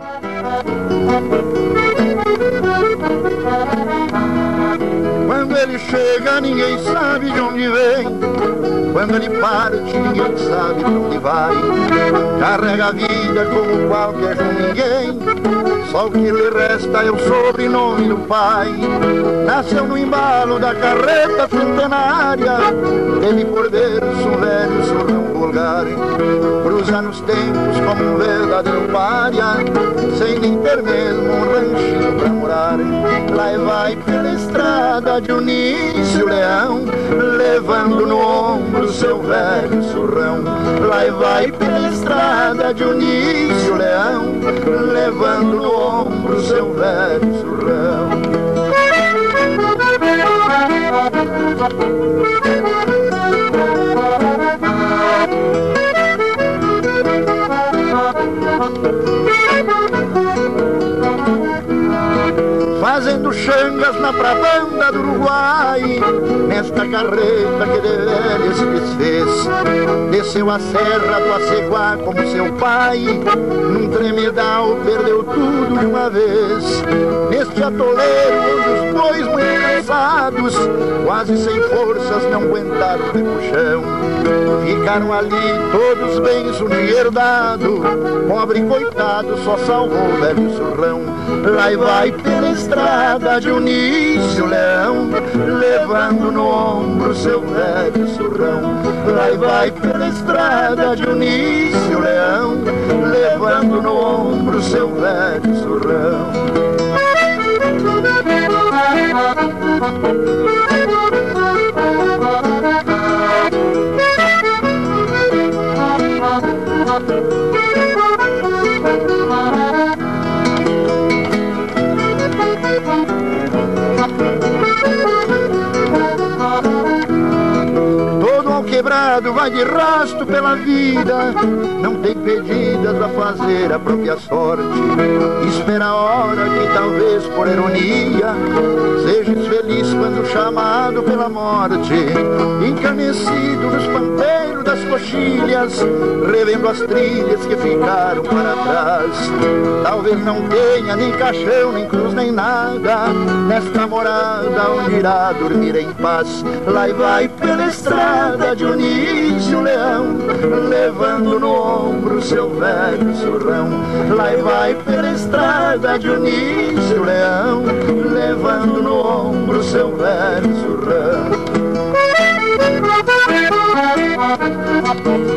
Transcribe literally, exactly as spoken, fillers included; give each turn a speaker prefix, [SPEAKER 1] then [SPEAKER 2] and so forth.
[SPEAKER 1] Quando ele chega, ninguém sabe de onde vem. Quando ele parte, ninguém sabe de onde vai. Carrega a vida como qualquer ninguém. Só o que lhe resta é o sobrenome do pai. Nasceu no embalo da carreta centenária. Teve por berço um velho surrão vulgar. Cruza nos tempos como um verdadeiro pária, sem nem ter mesmo um ranchinho pra morar. Lá e vai pela estrada de Dionísio Leão, levando no ombro seu velho surrão. Lá e vai pela estrada de Dionísio Leão, levando no ombro seu velho surrão. Fazendo changas na prabanda do Uruguai, nesta carreta que de velha se desfez. Desceu a serra do Aceguá como seu pai, num tremedal perdeu tudo de uma vez. Neste atoleiro onde os bois muito cansados, quase sem forças, não aguentaram o repuxão. Ficaram ali todos bens um dia herdado, pobre coitado só salvou o velho surrão. Lá e vai pela estrada de Dionísio Leão, levando no ombro seu velho surrão. Lá e vai pela estrada de Dionísio Leão, levando no ombro seu velho surrão. Quebrado vai de rasto pela vida, não tem pedidas a fazer a própria sorte. Espera a hora que talvez por ironia sejas feliz quando chamado pela morte. Encanecido nos pampeiros das coxilhas, revendo as trilhas que ficaram para trás. Talvez não tenha nem caixão, nem cruz, nem nada nesta morada onde irá dormir em paz. Lá e vai pela estrada de Dionísio Leão, levando no ombro seu velho surrão. Lá e vai pela estrada de Dionísio Leão, levando no ombro seu velho surrão.